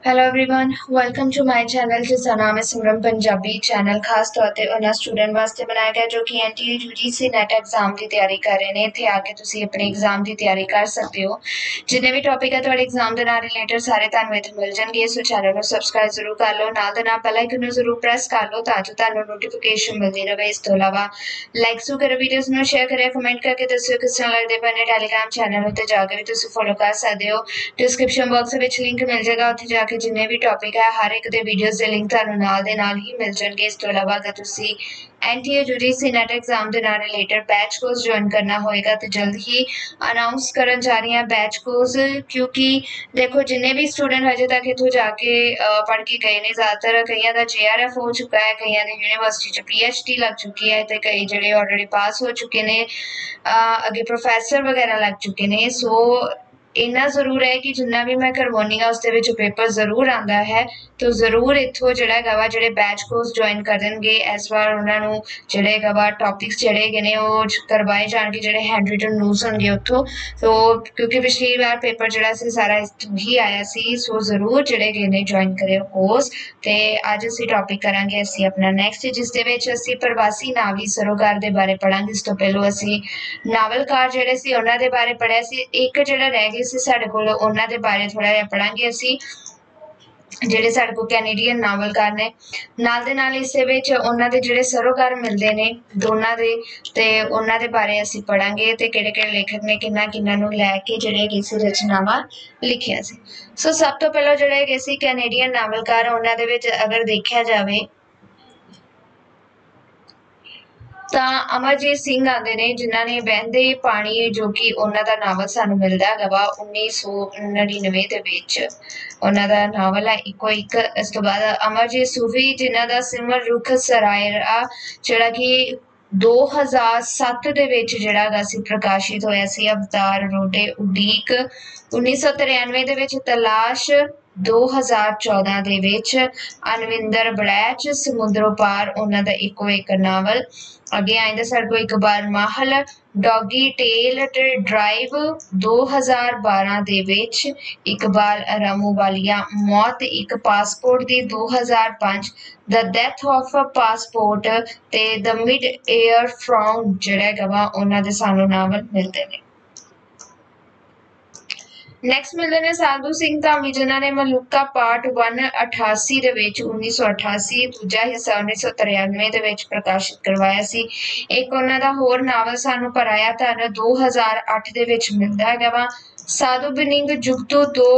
Hello everyone welcome to my channel जिसका नाम है सिमरन पंजाबी चैनल खास तौर ते उन्हां स्टूडेंट वास्ते बनाया गया जो कि एनटीए यूजीसी नेट एग्जाम की तैयारी कर रहे हैं। इत्थे आके तुसी अपने एग्जाम की तैयारी कर सकते हो। जिन्ने भी टॉपिक है तुहाडे एग्जाम दे नाल रिलेटेड सारे तुहानू इत्थे मिल जाणगे। सो चैनल नू सबसक्राइब जरूर कर लो, नाल दे नाल बेल आइकन नू जरूर प्रेस कर लो तां जो तुहानू नोटिफिकेशन मिलदी रहे। इस तो इलावा लाइक जरूर करो, वीडियोस नू शेयर करिए, कमेंट करके दस्सिओ किस तरह लगदे पए। टेलीग्राम चैनल उत्ते जाके भी तुसी फॉलो कर सकते हो। डिस्क्रिप्शन बॉक्स विच लिंक मिल जाएगा, उत्थे जाके जिन्ने भी टॉपिक है हर एक दे वीडियोस दे लिंक तुहानू नाल दे नाल ही मिल जाणगे। इस तो इलावा अगर तुसी एनटीए यूजीसी नेट एग्जाम दे नाल रिलेटेड बैच कोर्स ज्वाइन करना होएगा तो जल्द ही अनाउंस करन जा रही हैं बैच कोर्स, क्योंकि देखो जिन्ने भी स्टूडेंट हजे तक इत्थों जाके पढ़ के गए ने, ज़्यादातर कईयां दा जेआरएफ हो चुका है, कईयां दी यूनिवर्सिटी च पीएचडी लग चुकी है ते कई जिहड़े ऑलरेडी पास हो चुके ने, अगे प्रोफैसर वगैरह लग चुके ने। सो इन्ना जरूर है कि जिन्ना भी मैं करवानी हाँ उसदे विच पेपर जरूर आंदा है, तो जरूर इत्थों जिहड़ा हैगा वा जिहड़े बैच कोर्स ज्वाइन करनगे इस बार उन्हां नू जिहड़े हैगा वा टॉपिक्स जिहड़े हैगे ने ओह करवाए जाणगे, जिहड़े हैंड रिटन नोट्स होणगे उत्थों। तो क्योंकि पिछली बार पेपर जिहड़ा सी सारा इत्थों ही आया सी, सो जरूर जिहड़े हैगे ने ज्वाइन करियो कोर्स। ते अज असीं टॉपिक करांगे असीं अपना नैक्सट, जिस दे विच असीं प्रवासी नावी सरोकार दे बारे पढ़ांगे। इस तो पहलों असीं नावलकार जिहड़े सी उन्हां दे बारे पढ़िया सी, एक जिहड़ा रह गया सी साडे कोल उन्हां दे बारे थोड़ा जिहा पढ़ांगे असीं, ਜਿਹੜੇ ਸਾਡੇ ਕੋਲ ਕੈਨੇਡੀਅਨ ਨਾਵਲਕਾਰ ਨੇ। ਨਾਲ ਦੇ ਨਾਲ ਇਸ ਦੇ ਵਿੱਚ ਉਹਨਾਂ ਦੇ ਜਿਹੜੇ ਸਰੋਕਾਰ ਮਿਲਦੇ ਨੇ ਦੋਨਾਂ ਦੇ, ਤੇ ਉਹਨਾਂ ਦੇ ਬਾਰੇ ਅਸੀਂ ਪੜਾਂਗੇ ਤੇ ਕਿਹੜੇ ਕਿਹੜੇ ਲੇਖਕ ਨੇ ਕਿੰਨਾ ਕਿੰਨਾ ਨੂੰ ਲੈ ਕੇ ਜਿਹੜੇ ਹੈਗੇ ਸੀ ਰਚਨਾਵਾਂ ਲਿਖੀਆਂ ਸੀ। ਸੋ ਸਭ ਤੋਂ ਪਹਿਲਾਂ ਜਿਹੜੇ ਹੈਗੇ ਸੀ ਕੈਨੇਡੀਅਨ ਨਾਵਲਕਾਰ, ਉਹਨਾਂ ਦੇ ਵਿੱਚ ਅਗਰ ਦੇਖਿਆ ਜਾਵੇ ਤਾਂ ਅਮਰਜੀਤ ਸਿੰਘ ਆਉਂਦੇ ਨੇ, ਜਿਨ੍ਹਾਂ ਨੇ ਵਹਿੰਦੇ ਪਾਣੀ ਜੋ ਕਿ ਉਹਨਾਂ ਦਾ ਨਾਵਲ ਸਾਨੂੰ ਮਿਲਦਾ ਹੈਗਾ ਵਾ 1999 ਦੇ ਵਿੱਚ, ਉਹਨਾਂ ਦਾ ਨਾਵਲ ਹੈ ਇੱਕੋ ਇੱਕ। ਇਸ ਤੋਂ ਬਾਅਦ ਅਮਰਜੀਤ ਸੂਫੀ, ਜਿਨ੍ਹਾਂ ਦਾ ਸਿਮਰ ਰੁੱਖ ਸਰਾਇਰਾ ਜਿਹੜਾ ਕਿ 2007 ਦੇ ਵਿੱਚ ਜਿਹੜਾ ਹੈਗਾ ਸੀ ਪ੍ਰਕਾਸ਼ਿਤ ਹੋਇਆ ਸੀ। ਅਵਤਾਰ ਰੋਡੇ ਉਡੀਕ 1993 ਦੇ ਵਿੱਚ, ਤਲਾਸ਼ 2014 ਦੇ ਵਿੱਚ, ਅਨਵਿੰਦਰ ਬੜੈਚ ਸਮੁੰਦਰੋਂ ਪਾਰ ਉਹਨਾਂ ਦਾ ਇੱਕੋ ਇੱਕ ਨਾਵਲ। ਅੱਗੇ ਆਇੰਦਾ ਸਾਡੇ ਕੋਲ ਇਕਬਾਲ ਮਾਹਲ ਡੌਗੀ ਟੇਲ ਤੇ ਡਰਾਈਵ 2012 ਦੇ ਵਿੱਚ, ਇਕਬਾਲ ਰਾਮੂਵਾਲੀਆ ਮੌਤ ਇੱਕ ਪਾਸਪੋਰਟ ਦੀ 2005, the death of a passport ਤੇ ਦ ਮਿਡ ਏਅਰ ਫਰੋਮ ਜਿਹੜਾ ਹੈਗਾ ਵਾ ਉਹਨਾਂ ਦੇ ਸਾਨੂੰ ਨਾਵਲ ਮਿਲਦੇ ਨੇ। ਨੈਕਸਟ ਮਿਲਦੇ ਨੇ ਸਾਧੂ ਸਿੰਘ ਧਾਮੀ, ਜਿਨ੍ਹਾਂ ਨੇ ਮਲੂਕਾ ਪਾਰਟ 1 88 ਦੇ ਵਿੱਚ 1988, ਦੂਜਾ ਹਿੱਸਾ 1993 ਦੇ ਵਿੱਚ ਪ੍ਰਕਾਸ਼ਿਤ ਕਰਵਾਇਆ ਸੀ। ਇੱਕ ਉਹਨਾਂ ਦਾ ਹੋਰ ਨਾਵਲ ਸਾਨੂੰ ਪਰਾਇਆ ਧਨ 2008 ਦੇ ਵਿੱਚ ਮਿਲਦਾ ਹੈਗਾ ਵਾ। ਸਾਧੂ ਬਿਨਿੰਗ ਜੁਗਤੂ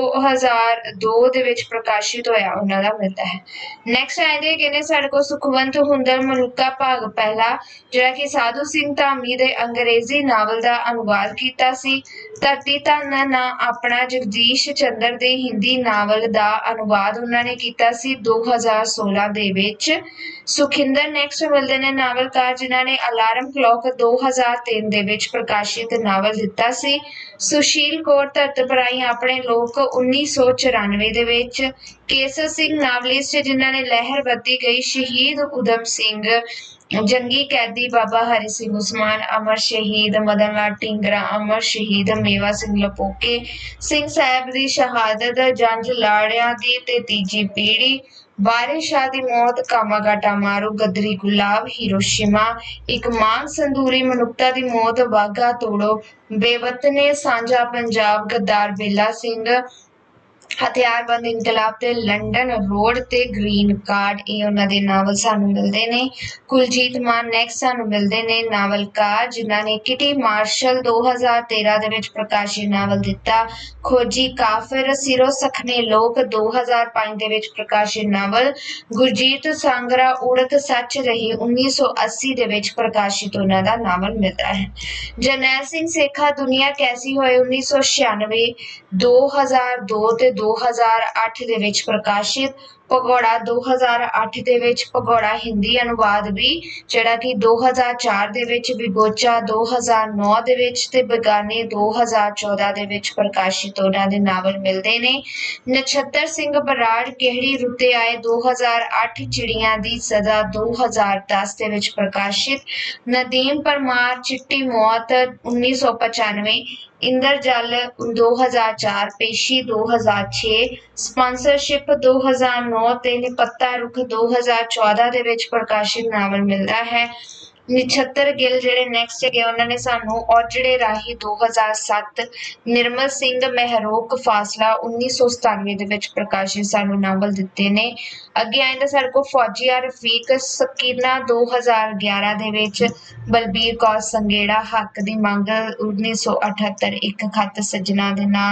2002 ਦੇ ਵਿੱਚ ਪ੍ਰਕਾਸ਼ਿਤ ਹੋਇਆ ਉਹਨਾਂ ਦਾ ਮਿਲਦਾ ਹੈ। ਨੈਕਸਟ ਆਉਂਦੇ ਹੈਗੇ ਨੇ ਸਾਡੇ ਕੋਲ ਸੁਖਵੰਤ ਹੁੰਦਲ ਮਲੂਕਾ ਭਾਗ ਪਹਿਲਾ, ਜਿਹੜਾ ਕਿ ਸਾਧੂ ਸਿੰਘ ਧਾਮੀ ਦੇ ਅੰਗਰੇਜ਼ੀ ਨਾਵਲ ਦਾ ਅਨੁਵਾਦ ਕੀਤਾ ਸੀ। ਧਰਤੀ ਧਨ ਨਾ ਆਪਣਾ ਜਗਦੀਸ਼ ਚੰਦਰ ਦੇ ਹਿੰਦੀ ਨਾਵਲ ਦਾ ਅਨੁਵਾਦ ਉਹਨਾਂ ਨੇ ਕੀਤਾ ਸੀ 2016 ਦੇ ਵਿੱਚ। ਸੁਖਿੰਦਰ ਨੈਕਸਟ ਮਿਲਦੇ ਨੇ ਨਾਵਲਕਾਰ, ਜਿਨ੍ਹਾਂ ਨੇ ਅਲਾਰਮ ਕਲੌਕ 2003 ਦੇ ਵਿੱਚ ਪ੍ਰਕਾਸ਼ਿਤ ਨਾਵਲ ਦਿੱਤਾ ਸੀ। ਸੁਸ਼ੀਲ ਕੌਰ ਧਰਤਪਰਾਈ ਆਪਣੇ ਲੋਕ 1994 ਦੇ ਵਿੱਚ। ਕੇਸਰ ਸਿੰਘ ਨਾਵਲਿਸਟ, ਜਿਨ੍ਹਾਂ ਨੇ ਲਹਿਰ ਵੱਧਦੀ ਗਈ, ਸ਼ਹੀਦ ਊਧਮ ਸਿੰਘ, ਜੰਗੀ ਕੈਦੀ ਬਾਬਾ ਹਰੀ ਸਿੰਘ ਉਸਮਾਨ, ਅਮਰ ਸ਼ਹੀਦ ਮਦਨ ਲਾਲ ਢੀਂਗਰਾ, ਅਮਰ ਸ਼ਹੀਦ ਮੇਵਾ ਸਿੰਘ ਲਪੋਕੇ, ਸਿੰਘ ਸਾਹਿਬ ਦੀ ਸ਼ਹਾਦਤ, ਜੰਜ ਲਾੜਿਆਂ ਦੀ ਤੇ ਤੀਜੀ ਪੀੜ੍ਹੀ, ਵਾਰਿਸ ਸ਼ਾਹ ਦੀ ਮੌਤ, ਕਾਮਾਗਾਟਾ ਮਾਰੂ, ਗਦਰੀ ਗੁਲਾਬ, ਹੀਰੋਸ਼ੀਮਾ, ਇੱਕ ਮਾਨ ਸੰਦੂਰੀ, ਮਨੁੱਖਤਾ ਦੀ ਮੌਤ, ਵਾਘਾ ਤੋੜੋ, ਬੇਵਤਨੇ, ਸਾਂਝਾ ਪੰਜਾਬ, ਗੱਦਾਰ ਬੇਲਾ ਸਿੰਘ, ਹਥਿਆਰਬੰਦ ਇਨਕਲਾਬ ਤੇ ਲੰਡਨ ਰੋਡ ਤੇ ਗ੍ਰੀਨ ਕਾਰਡ, ਇਹ ਉਹਨਾਂ ਦੇ ਨਾਵਲ ਸਾਨੂੰ ਮਿਲਦੇ ਨੇ। ਕੁਲਜੀਤ ਮਾਨ ਨੈਕਸਟ ਸਾਨੂੰ ਮਿਲਦੇ ਨੇ ਨਾਵਲਕਾਰ, ਜਿਨ੍ਹਾਂ ਨੇ ਕਿਟੀ ਮਾਰਸ਼ਲ 2013 ਦੇ ਵਿੱਚ ਪ੍ਰਕਾਸ਼ਿਤ ਨਾਵਲ ਦਿੱਤਾ। ਖੋਜੀ ਕਾਫਿਰ ਸਿਰੋ ਸਖਨੇ ਲੋਕ 2005 ਦੇ ਵਿੱਚ ਪ੍ਰਕਾਸ਼ਿਤ ਨਾਵਲ। ਗੁਰਜੀਤ ਸਾਂਗਰਾ ਉੜਤ ਸੱਚ ਰਹੀ 1980 ਦੇ ਵਿੱਚ ਪ੍ਰਕਾਸ਼ਿਤ ਉਹਨਾਂ ਦਾ ਨਾਵਲ ਮਿਲਦਾ ਹੈ। ਜਰਨੈਲ ਸਿੰਘ ਸੇਖਾ ਦੁਨੀਆ ਕੈਸੀ ਹੋਏ 1996, 2002 ਤੇ 2008 ਦੇ ਵਿੱਚ ਪ੍ਰਕਾਸ਼ਿਤ। ਭਗੌੜਾ 2008 ਦੇ ਵਿੱਚ, ਭਗੌੜਾ ਹਿੰਦੀ ਅਨੁਵਾਦ ਵੀ ਜਿਹੜਾ ਕਿ 2004 ਦੇ ਵਿੱਚ, ਵਿਗੋਚਾ 2009 ਦੇ ਵਿੱਚ ਤੇ ਬੇਗਾਨੇ 2014 ਦੇ ਵਿੱਚ ਪ੍ਰਕਾਸ਼ਿਤ ਉਹਨਾਂ ਦੇ ਨਾਵਲ ਮਿਲਦੇ ਨੇ। ਨਛੱਤਰ ਸਿੰਘ ਬਰਾੜ ਕਿਹੜੀ ਰੁੱਤੇ ਆਏ 2008, ਚਿੜੀਆਂ ਦੀ ਸਜ਼ਾ 2010 ਦੇ ਵਿੱਚ ਪ੍ਰਕਾਸ਼ਿਤ। ਨਦੀਮ ਪਰਮਾਰ ਚਿੱਟੀ ਮੌਤ 1995, इंद्रजाल 2004, पेशी 2006, स्पॉन्सरशिप 2009 ते निपत्ता रुख 2014 ਦੇ ਵਿੱਚ ਪ੍ਰਕਾਸ਼ਿਤ ਨਾਵਲ ਮਿਲਦਾ ਹੈ। ਨਛੱਤਰ ਗਿੱਲ ਜਿਹੜੇ ਨੈਕਸਟ ਹੈਗੇ ਉਹਨਾਂ ਨੇ ਸਾਨੂੰ ਔਜੜੇ ਰਾਹੀ 2007, ਨਿਰਮਲ ਸਿੰਘ ਮਹਿਰੋਕ ਫਾਸਲਾ 1997 ਦੇ ਵਿੱਚ ਪ੍ਰਕਾਸ਼ਿਤ ਸਾਨੂੰ ਨਾਵਲ ਦਿੱਤੇ ਨੇ। ਅੱਗੇ ਆਇੰਦਾ ਸਾਡੇ ਕੋਲ ਫੌਜੀਆ ਰਫੀਕ ਸਕੀਨਾ 2011 ਦੇ ਵਿੱਚ, ਬਲਬੀਰ ਕੌਰ ਸੰਗੇੜਾ ਹੱਕ ਦੀ ਮੰਗ 1978, ਇੱਕ ਖੱਤ ਸੱਜਣਾ ਦੇ ਨਾਂ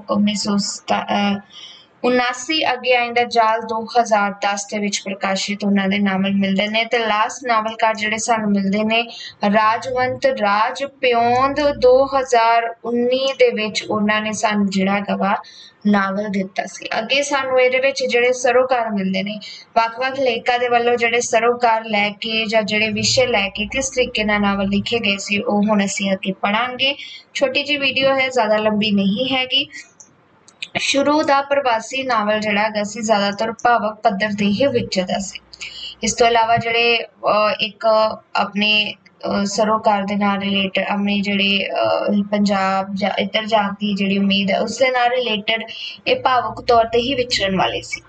1979। ਅੱਗੇ ਆਇੰਦਾ ਜਾਲ 2010 ਦੇ ਵਿੱਚ ਪ੍ਰਕਾਸ਼ਿਤ ਉਹਨਾਂ ਦੇ ਨਾਵਲ ਮਿਲਦੇ ਨੇ। ਤੇ ਲਾਸਟ ਨਾਵਲਕਾਰ ਜਿਹੜੇ ਸਾਨੂੰ ਮਿਲਦੇ ਨੇ ਰਾਜਵੰਤ ਰਾਜ ਪਿਓਂਦ 2019 ਦੇ ਵਿੱਚ ਉਹਨਾਂ ਨੇ ਸਾਨੂੰ ਜਿਹੜਾ ਗਵਾ ਨਾਵਲ ਦਿੱਤਾ ਸੀ। ਅੱਗੇ ਸਾਨੂੰ ਇਹਦੇ ਵਿੱਚ ਜਿਹੜੇ ਸਰੋਕਾਰ ਮਿਲਦੇ ਨੇ ਵੱਖ-ਵੱਖ ਲੇਖਕਾਂ ਦੇ ਵੱਲੋਂ ਜਿਹੜੇ ਸਰੋਕਾਰ ਲੈ ਕੇ ਜਾਂ ਜਿਹੜੇ ਵਿਸ਼ੇ ਲੈ ਕੇ ਕਿਸ ਤਰੀਕੇ ਨਾਲ ਨਾਵਲ ਲਿਖੇ ਗਏ ਸੀ ਉਹ ਹੁਣ ਅਸੀਂ ਅੱਗੇ ਪੜਾਂਗੇ। ਛੋਟੀ ਜਿਹੀ ਵੀਡੀਓ ਹੈ, ਜ਼ਿਆਦਾ ਲੰਬੀ ਨਹੀਂ ਹੈਗੀ। ਸ਼ੁਰੂ ਦਾ ਪ੍ਰਵਾਸੀ ਨਾਵਲ ਜਿਹੜਾ ਹੈਗਾ ਸੀ ਜ਼ਿਆਦਾਤਰ ਭਾਵਕ ਪੱਧਰ ਤੇ ਹੀ ਵਿਚਰਦਾ ਸੀ। ਇਸ ਤੋਂ ਇਲਾਵਾ ਜਿਹੜੇ ਇੱਕ ਆਪਣੇ ਸਰੋਕਾਰ ਦੇ ਨਾਲ ਰਿਲੇਟਡ ਆਪਣੇ ਜਿਹੜੇ ਪੰਜਾਬ ਜਾਂ ਇੱਧਰ ਜਾਣ ਦੀ ਜਿਹੜੀ ਉਮੀਦ ਹੈ ਉਸ ਦੇ ਨਾਲ ਰਿਲੇਟਡ ਇਹ ਭਾਵੁਕ ਤੌਰ ਤੇ ਹੀ ਵਿਚਰਨ ਵਾਲੇ ਸੀ।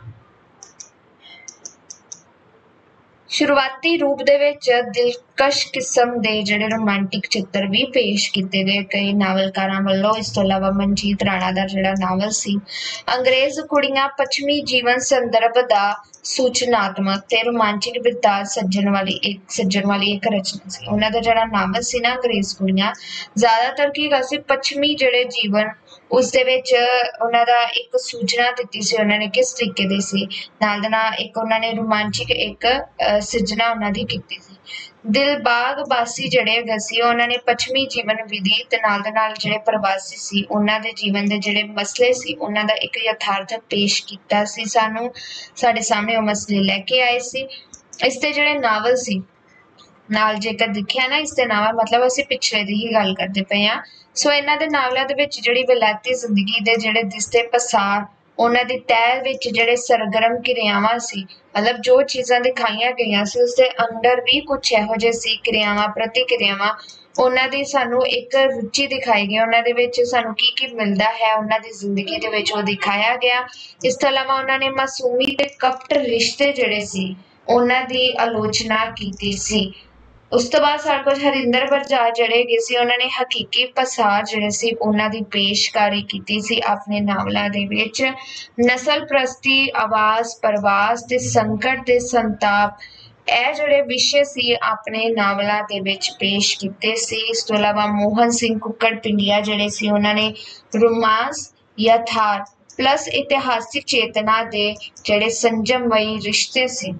ਸ਼ੁਰੂਆਤੀ ਰੂਪ ਦੇ ਵਿੱਚ ਦਿਲਕਸ਼ ਕਿਸਮ ਦੇ ਜਿਹੜੇ ਰੋਮਾਂਟਿਕ ਚਿੱਤਰ ਵੀ ਪੇਸ਼ ਕੀਤੇ ਗਏ ਕਈ ਨਾਵਲਕਾਰਾਂ ਵੱਲੋਂ। ਇਸ ਤੋਂ ਇਲਾਵਾ ਮਨਜੀਤ ਰਾਣਾ ਦਾ ਜਿਹੜਾ ਨਾਵਲ ਸੀ ਅੰਗਰੇਜ਼ ਕੁੜੀਆਂ ਪੱਛਮੀ ਜੀਵਨ ਸੰਦਰਭ ਦਾ ਸੂਚਨਾਤਮਕ ਤੇ ਰੋਮਾਂਚਿਕ ਬਿਰਤਾਂਤ ਸੱਜਣ ਵਾਲੀ ਇੱਕ ਰਚਨਾ ਸੀ। ਉਹਨਾਂ ਦਾ ਜਿਹੜਾ ਨਾਵਲ ਸੀ ਨਾ ਅੰਗਰੇਜ਼ ਕੁੜੀਆਂ ਜ਼ਿਆਦਾਤਰ ਕੀ ਹੈਗਾ ਸੀ ਪੱਛਮੀ ਜਿਹੜੇ ਜੀਵਨ ਉਸ ਦੇ ਵਿੱਚ ਉਹਨਾਂ ਦਾ ਇੱਕ ਸੂਚਨਾ ਦਿੱਤੀ ਸੀ ਉਹਨਾਂ ਨੇ ਕਿਸ ਤਰੀਕੇ ਦੀ ਸੀ, ਨਾਲ ਦੇ ਨਾਲ ਇੱਕ ਉਹਨਾਂ ਨੇ ਰੋਮਾਂਚਿਕ ਇੱਕ ਸਿਰਜਣਾ ਉਹਨਾਂ ਦੀ ਕੀਤੀ ਸੀ। ਦਿਲਬਾਗ ਬਾਸੀ ਜਿਹੜੇ ਹੈਗੇ ਸੀ ਉਹਨਾਂ ਨੇ ਪੱਛਮੀ ਜੀਵਨ ਵਿਧੀ ਤੇ ਨਾਲ ਦੇ ਨਾਲ ਜਿਹੜੇ ਪ੍ਰਵਾਸੀ ਸੀ ਉਹਨਾਂ ਦੇ ਜੀਵਨ ਦੇ ਜਿਹੜੇ ਮਸਲੇ ਸੀ ਉਹਨਾਂ ਦਾ ਇੱਕ ਯਥਾਰਥ ਪੇਸ਼ ਕੀਤਾ ਸੀ। ਸਾਨੂੰ ਸਾਡੇ ਸਾਹਮਣੇ ਉਹ ਮਸਲੇ ਲੈ ਕੇ ਆਏ ਸੀ। ਇਸ ਦੇ ਜਿਹੜੇ ਨਾਵਲ ਸੀ ਨਾਲ ਜੇਕਰ ਦੇਖਿਆ ਨਾ ਇਸ ਦੇ ਨਾਵਲ ਮਤਲਬ ਅਸੀਂ ਪਿਛਲੇ ਦੀ ਹੀ ਗੱਲ ਕਰਦੇ ਪਏ ਹਾਂ। ਸੋ ਇਹਨਾਂ ਦੇ ਨਾਵਲਾਂ ਦੇ ਵਿੱਚ ਜਿਹੜੀ ਵਿਲਾਇਤੀ ਜ਼ਿੰਦਗੀ ਦੇ ਜਿਹੜੇ ਦਿਸਦੇ ਪਸਾਰ ਉਹਨਾਂ ਦੀ ਤਹਿ ਵਿੱਚ ਜਿਹੜੇ ਸਰਗਰਮ ਕਿਰਿਆਵਾਂ ਸੀ ਮਤਲਬ ਜੋ ਚੀਜ਼ਾਂ ਦਿਖਾਈਆਂ ਗਈਆਂ ਸੀ ਉਸਦੇ ਅੰਦਰ ਵੀ ਕੁਛ ਇਹੋ ਜਿਹੇ ਸੀ ਕਿਰਿਆਵਾਂ ਪ੍ਰਤੀਕਿਰਿਆਵਾਂ ਉਹਨਾਂ ਦੀ ਸਾਨੂੰ ਇੱਕ ਰੁਚੀ ਦਿਖਾਈ ਗਈ। ਉਹਨਾਂ ਦੇ ਵਿੱਚ ਸਾਨੂੰ ਕੀ ਕੀ ਮਿਲਦਾ ਹੈ ਉਹਨਾਂ ਦੀ ਜ਼ਿੰਦਗੀ ਦੇ ਵਿੱਚ ਉਹ ਦਿਖਾਇਆ ਗਿਆ। ਇਸ ਤੋਂ ਇਲਾਵਾ ਉਹਨਾਂ ਨੇ ਮਾਸੂਮੀ ਤੇ ਕਪਟ ਰਿਸ਼ਤੇ ਜਿਹੜੇ ਸੀ ਉਹਨਾਂ ਦੀ ਆਲੋਚਨਾ ਕੀਤੀ ਸੀ। ਉਸ ਤੋਂ ਬਾਅਦ ਸਾਡੇ ਕੋਲ ਹਰਿੰਦਰ ਬਰਜਾਰ ਜਿਹੜੇ ਹੈਗੇ ਸੀ ਉਹਨਾਂ ਨੇ ਹਕੀਕੀ ਪਸਾਰ ਜਿਹੜੇ ਸੀ ਉਹਨਾਂ ਦੀ ਪੇਸ਼ਕਾਰੀ ਕੀਤੀ ਸੀ ਆਪਣੇ ਨਾਵਲਾਂ ਦੇ ਵਿੱਚ। ਨਸਲ ਪ੍ਰਸਤੀ, ਆਵਾਜ਼, ਪ੍ਰਵਾਸ ਤੇ ਸੰਕਟ ਤੇ ਸੰਤਾਪ ਇਹ ਜਿਹੜੇ ਵਿਸ਼ੇ ਸੀ ਆਪਣੇ ਨਾਵਲਾਂ ਦੇ ਵਿੱਚ ਪੇਸ਼ ਕੀਤੇ ਸੀ। ਇਸ ਤੋਂ ਇਲਾਵਾ ਮੋਹਨ ਸਿੰਘ ਕੁੱਕੜ ਪਿੰਡੀਆ ਜਿਹੜੇ ਸੀ ਉਹਨਾਂ ਨੇ ਰੋਮਾਂਸ, ਯਥਾਰਥ ਪਲੱਸ ਇਤਿਹਾਸਿਕ ਚੇਤਨਾ ਦੇ ਜਿਹੜੇ ਸੰਜਮਮਈ ਰਿਸ਼ਤੇ ਸੀ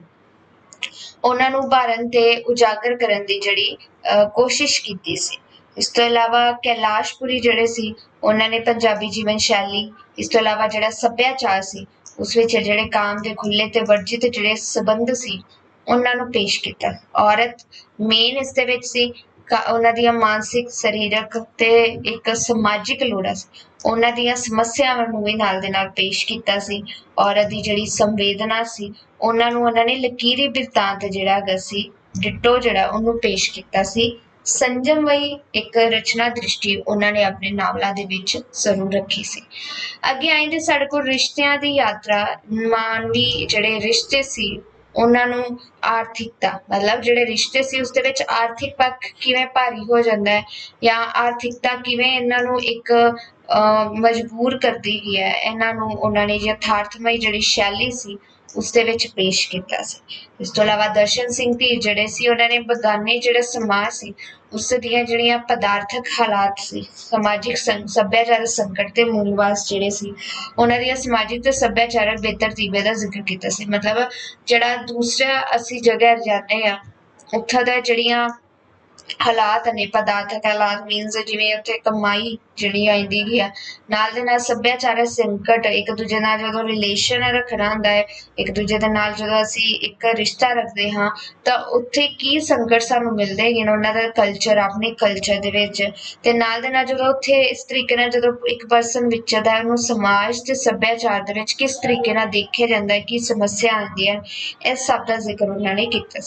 ਉਹਨਾਂ ਨੂੰ ਉਭਾਰਨ ਤੇ ਉਜਾਗਰ ਕਰਨ ਦੀ ਜਿਹੜੀ ਕੋਸ਼ਿਸ਼ ਕੀਤੀ ਸੀ। ਇਸ ਤੋਂ ਇਲਾਵਾ ਕੈਲਾਸ਼ਪੁਰੀ ਜਿਹੜੇ ਸੀ ਉਹਨਾਂ ਨੇ ਪੰਜਾਬੀ ਜੀਵਨ ਸ਼ੈਲੀ, ਇਸ ਤੋਂ ਇਲਾਵਾ ਜਿਹੜਾ ਸੱਭਿਆਚਾਰ ਸੀ ਉਸ ਵਿੱਚ ਜਿਹੜੇ ਕਾਮ ਦੇ ਖੁੱਲੇ ਤੇ ਵਰਜਿਤ ਜਿਹੜੇ ਸੰਬੰਧ ਸੀ ਉਹਨਾਂ ਨੂੰ ਪੇਸ਼ ਕੀਤਾ। ਔਰਤ ਮੇਨ ਇਸ ਦੇ ਵਿੱਚ ਸੀ ਉਹਨਾਂ ਦੀਆਂ ਮਾਨਸਿਕ, ਸਰੀਰਕ ਤੇ ਇੱਕ ਸਮਾਜਿਕ ਲੋੜਾਂ ਸੀ ਉਹਨਾਂ ਦੀਆਂ ਸਮੱਸਿਆਵਾਂ ਨੂੰ ਵੀ ਨਾਲ ਦੇ ਨਾਲ ਪੇਸ਼ ਕੀਤਾ ਸੀ। ਔਰਤ ਦੀ ਜਿਹੜੀ ਸੰਵੇਦਨਾ ਸੀ ਉਹਨਾਂ ਨੂੰ ਉਹਨਾਂ ਨੇ ਲਕੀਰੀ ਬਿਰਤਾਂਤ ਜਿਹੜਾ ਹੈਗਾ ਸੀ ਡਿਟੋ ਜਿਹੜਾ ਉਹਨੂੰ ਪੇਸ਼ ਕੀਤਾ ਸੀ। ਸੰਜਮਮਈ ਇੱਕ ਰਚਨਾ ਦ੍ਰਿਸ਼ਟੀ ਉਹਨਾਂ ਨੇ ਆਪਣੇ ਨਾਵਲਾਂ ਦੇ ਵਿੱਚ ਜ਼ਰੂਰ ਰੱਖੀ ਸੀ। ਅੱਗੇ ਆਏਂਦੇ ਸਾਡੇ ਕੋਲ ਰਿਸ਼ਤਿਆਂ ਦੀ ਯਾਤਰਾ। ਮਾਨਵੀ ਜਿਹੜੇ ਰਿਸ਼ਤੇ ਸੀ ਉਹਨਾਂ ਨੂੰ ਆਰਥਿਕਤਾ ਮਤਲਬ ਜਿਹੜੇ ਰਿਸ਼ਤੇ ਸੀ ਉਸਦੇ ਵਿੱਚ ਆਰਥਿਕ ਪੱਖ ਕਿਵੇਂ ਭਾਰੀ ਹੋ ਜਾਂਦਾ ਹੈ ਜਾਂ ਆਰਥਿਕਤਾ ਕਿਵੇਂ ਇਹਨਾਂ ਨੂੰ ਇੱਕ ਮਜਬੂਰ ਕਰਦੀ ਹੈ ਇਹਨਾਂ ਨੂੰ ਉਹਨਾਂ ਨੇ ਯਥਾਰਥਮਈ ਜਿਹੜੀ ਸ਼ੈਲੀ ਸੀ ਉਸਦੇ ਵਿੱਚ ਪੇਸ਼ ਕੀਤਾ ਸੀ। ਇਸ ਤੋਂ ਇਲਾਵਾ ਦਰਸ਼ਨ ਸਿੰਘ ਧੀਰ ਜਿਹੜੇ ਸੀ ਉਹਨਾਂ ਨੇ ਬਗਾਨੇ ਜਿਹੜਾ ਸਮਾਜ ਸੀ ਉਸ ਦੀਆਂ ਜਿਹੜੀਆਂ ਪਦਾਰਥਕ ਹਾਲਾਤ ਸੀ ਸਮਾਜਿਕ ਸੱਭਿਆਚਾਰਕ ਸੰਕਟ ਤੇ ਮੂਲਵਾਸ ਜਿਹੜੇ ਸੀ ਉਹਨਾਂ ਦੀਆਂ ਸਮਾਜਿਕ ਤੇ ਸੱਭਿਆਚਾਰਕ ਬੇਤਰਤੀਬੀ ਦਾ ਜ਼ਿਕਰ ਕੀਤਾ ਸੀ। ਮਤਲਬ ਜਿਹੜਾ ਦੂਸਰਾ ਅਸੀਂ ਜਗ੍ਹਾ ਜਾਂਦੇ ਹਾਂ ਉੱਥੋਂ ਦਾ ਜਿਹੜੀਆਂ ਹਾਲਾਤ ਨੇ ਪਦਾਰਥਕ ਹਾਲਾਤ ਮੀਨਸ ਜਿਵੇਂ ਉੱਥੇ ਕਮਾਈ ਜਿਹੜੀ ਆਉਂਦੀ ਗਈ ਆ ਨਾਲ ਦੇ ਨਾਲ ਸੱਭਿਆਚਾਰਕ ਸੰਕਟ ਇੱਕ ਦੂਜੇ ਨਾਲ ਜਦੋਂ ਰਿਲੇਸ਼ਨ ਰੱਖਣਾ ਹੁੰਦਾ ਹੈ ਇੱਕ ਦੂਜੇ ਦੇ ਨਾਲ ਜਦੋਂ ਅਸੀਂ ਇੱਕ ਰਿਸ਼ਤਾ ਰੱਖਦੇ ਹਾਂ ਤਾਂ ਉੱਥੇ ਕੀ ਸੰਕਟ ਸਾਨੂੰ ਮਿਲਦੇ ਹੈਗੇ ਨੇ ਉਹਨਾਂ ਦਾ ਕਲਚਰ ਆਪਣੇ ਕਲਚਰ ਦੇ ਵਿੱਚ ਤੇ ਨਾਲ ਦੇ ਨਾਲ ਜਦੋਂ ਉੱਥੇ ਇਸ ਤਰੀਕੇ ਨਾਲ ਜਦੋਂ ਇੱਕ ਪਰਸਨ ਵਿਚਰਦਾ ਉਹਨੂੰ ਸਮਾਜ ਤੇ ਸੱਭਿਆਚਾਰ ਦੇ ਵਿੱਚ ਕਿਸ ਤਰੀਕੇ ਨਾਲ ਦੇਖਿਆ ਜਾਂਦਾ ਹੈ ਕੀ ਸਮੱਸਿਆ ਆਉਂਦੀ ਹੈ ਇਸ ਸਭ ਦਾ ਜ਼ਿਕਰ ਉਹਨਾਂ ਨੇ ਕੀਤਾ ਸੀ।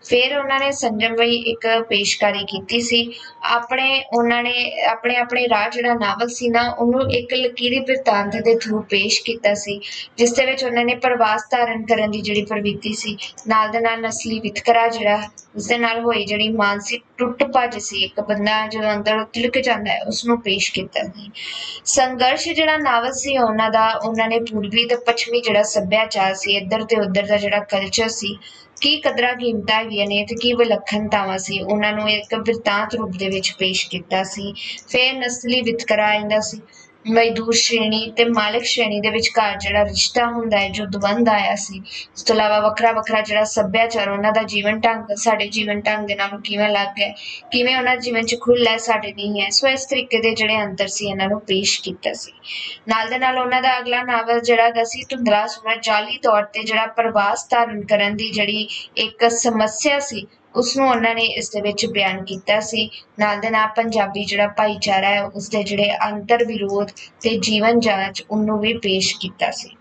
फिर उन्होंने संजम वही एक पेशकारी की सी अपने उन्होंने अपने अपने राह जिहड़ा नावल सी ना उन्होंने एक लकीरी बिरतांत के थ्रू पेश किया सी जिस दे विच उन्होंने प्रवास धारण करने की जिहड़ी प्रवृत्ति सी नाल दे नाल नस्ली वितकरा जिहड़ा उसदे नाल होई जिहड़ी मानसिक टुट भज सी एक बंदा जो अंदर तिलक जांदा है उसनों पेश किया सी संघर्ष जिहड़ा नावल सी उन्हां दा उन्होंने पूर्वी ते पश्चिमी जिहड़ा सभ्याचार सी इधर ते उधर दा जिहड़ा कल्चर सी की कदरां कीमतां हैगियां ने ते की विलखणतावां सी उन्हां नूं एक बिरतांत रूप दे विच पेश कीता सी फिर नस्ली वितकरा आइंदा सी मजदूर श्रेणी ते मालिक श्रेणी दे विचकार जिहड़ा रिश्ता हुंदा है जो द्वंद आया सी इस तों इलावा वखरा वखरा जिहड़ा सभ्याचार उन्हां दा जीवन ढंग साडे जीवन ढंग दे नालों किवें अलग है किवें उन्हां दे जीवन च खुल्ल है साडे नहीं है सो इस तरीके दे जिहड़े अंतर सी इन्हां नूं पेश कीता सी नाल दे नाल उन्हां दा अगला नावल जिहड़ा गा सी धुंधला सुना जाली तौर ते जिहड़ा प्रवास धारण करन दी जिहड़ी एक समस्या सी उसनों उन्होंने इस दे विच बयान किया सी नाल दे नाल पंजाबी जिहड़ा भाईचारा है उसदे जिहड़े अंतर विरोध ते जीवन जांच उन्नों भी पेश किया सी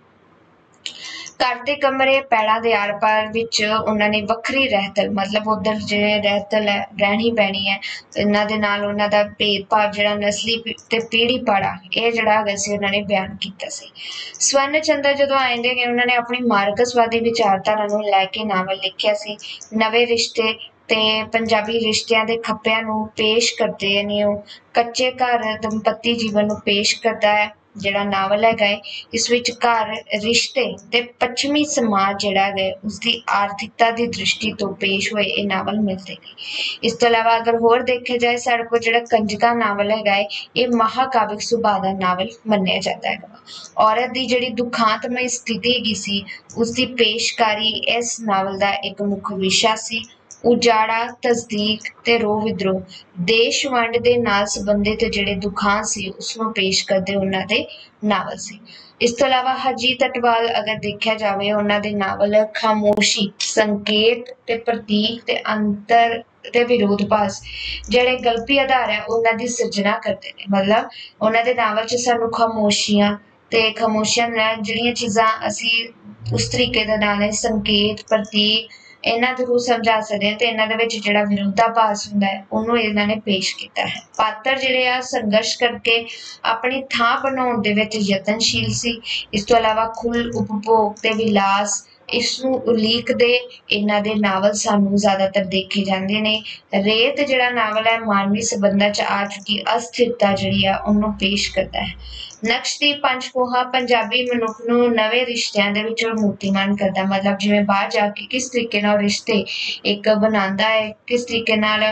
घर ते कमरे पैड़ा दे आर पार विच उन्होंने वखरी रहतल मतलब उधर जिहड़े रहतल है रहनी पैनी है इन्हां दे नाल उन्हां दा भेदभाव जिहड़ा नस्ली ते पीढ़ी पाड़ा ये जिहड़ा हैगा सी उन्होंने बयान किया सी स्वर्ण चंद्र जदों आइंदे गए उन्होंने अपनी मार्क्सवादी विचारधारा नूं लैके नावल लिखिया सी नवे रिश्ते ते पंजाबी रिश्तियां दे खप्पिਆਂ नूं पेश करदे ने कच्चे घर दंपति जीवन नूं पेश करदा है जिहड़ा नावल हैगा इस विच घर रिश्ते ते पश्चिमी समाज जिहड़ा है उसकी आर्थिकता की दृष्टि तो पेश हुए ये नावल मिलते हैं इस तो इलावा अगर होर देखे जाए साडे कोल जिहड़ा कंजका नावल हैगा ये महाकाव्यिक सुभाਅ दा नावल मन्निया जाता है औरत की जिहड़ी दुखांतमय स्थिति हैगी सी उसकी पेशकारी इस नावल का एक मुख्य विशा सी उजाड़ा तस्दीक ते रोह विद्रोह देश वंड दे नाल संबंधित जिहड़े दुखांत सी उसनों पेश करदे उन्हां दे नावल सी इस तो इलावा हरजीत अटवाल अगर देखा जाए उन्हां दे नावल खामोशी संकेत ते प्रतीक ते अंतर ते विरोधाभास जिहड़े गल्पी आधार है उन्हां दी सिरजना करदे ने मतलब उन्हां दे नावल च सानू खामोशियां ते खामोशियां जिहड़ियां चीज़ां असी उस तरीके दे नाल संकेत प्रतीक इन्हां थ्रू समझा सकते हैं ते इन्हां दे विच जिहड़ा विरोधाभास हुंदा है उहनूं इन्हां ने पेश किया है पात्र जिहड़े आ संघर्ष करके अपनी थां बनाउण दे विच यतनशील सी इस तो इलावा खुल उपभोग ते विलास इसनूं उलीकदे इन्हां दे नावल सानूं ज़्यादातर देखे जांदे ने रेत जिहड़ा नावल है मानवी संबंधां च आ चुकी अस्थिरता जिहड़ी आ उहनूं पेश करदा है नक्शदीप पंचकोहा पंजाबी मनुख नूं नवे रिश्तियां दे विचों मूर्तिमान करदा मतलब जिवें बाहर जाके किस तरीके नाल रिश्ते एक बनांदा है किस तरीके नाल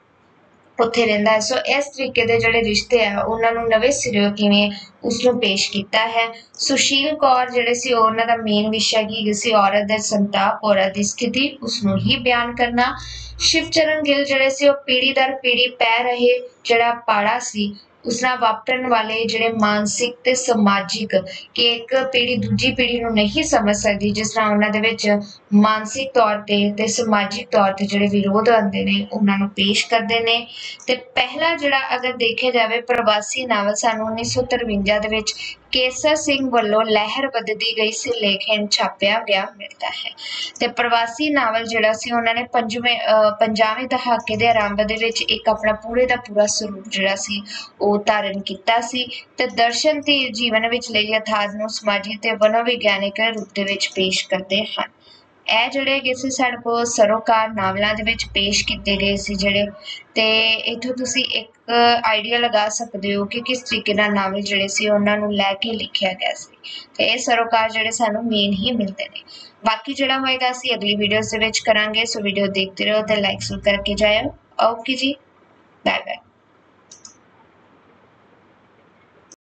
उत्थे रहिंदा है सो इस तरीके दे जिहड़े रिश्ते है उन्हां नूं नवे सिरों किवें उसनूं पेश किया है सुशील कौर जिहड़े सी उन्हां दा मेन विशा की सी औरत दे संताप औरत दी स्थिति उसनूं ही बयान करना शिवचरण गिल जिहड़े सी ओह पीढ़ी दर पीढ़ी पै रहे जिहड़ा पाड़ा सी उस नाल वापरन वाले जिहड़े मानसिक ते समाजिक कि एक पीढ़ी दूजी पीढ़ी नूं नहीं समझ सकदी जिस तरह उन्हां दे विच मानसिक तौर ते समाजिक तौर ते जिहड़े विरोध आंदे ने उन्हां नूं पेश करदे ने ते पहला जिहड़ा अगर देखे जावे प्रवासी नावल सानूं 1953 दे विच केसर सिंह वल्लों लहर बददी गई से लेखें छापिया गया मिलता है ते प्रवासी नावल जिहड़ा सी उन्हां ने 50वें दहाके दे आरंभ दे विच एक अपना पूरे दा पूरा स्वरूप जिहड़ा सी ओह धारण कीता सी ते दर्शन ते जीवन विच लई यथार्थ नूं समाजी ते मनोविग्यानिक रूप दे विच पेश करदे हन ਇਹ ਜਿਹੜੇ ਹੈਗੇ ਸੀ ਸਾਡੇ ਕੋਲ ਸਰੋਕਾਰ ਨਾਵਲਾਂ ਦੇ ਵਿੱਚ ਪੇਸ਼ ਕੀਤੇ ਗਏ ਸੀ ਜਿਹੜੇ ਤੇ ਇੱਥੋਂ ਤੁਸੀਂ ਇੱਕ ਆਈਡੀਆ ਲਗਾ ਸਕਦੇ ਹੋ ਕਿ ਕਿਸ ਤਰੀਕੇ ਨਾਲ ਨਾਵਲ ਜਿਹੜੇ ਸੀ ਉਹਨਾਂ ਨੂੰ ਲੈ ਕੇ ਲਿਖਿਆ ਗਿਆ ਸੀ ਤੇ ਇਹ ਸਰੋਕਾਰ ਜਿਹੜੇ ਸਾਨੂੰ ਮੇਨ ਹੀ ਮਿਲਦੇ ਨੇ ਬਾਕੀ ਜਿਹੜਾ ਹੋਏਗਾ ਅਸੀਂ ਅਗਲੀ ਵੀਡੀਓਜ਼ ਦੇ ਵਿੱਚ ਕਰਾਂਗੇ ਸੋ ਵੀਡੀਓ ਦੇਖਦੇ ਰਹੋ ਤੇ ਲਾਈਕ ਜ਼ਰੂਰ ਕਰਕੇ ਜਾਇਓ ਓਕੇ ਜੀ ਬਾਏ ਬਾਏ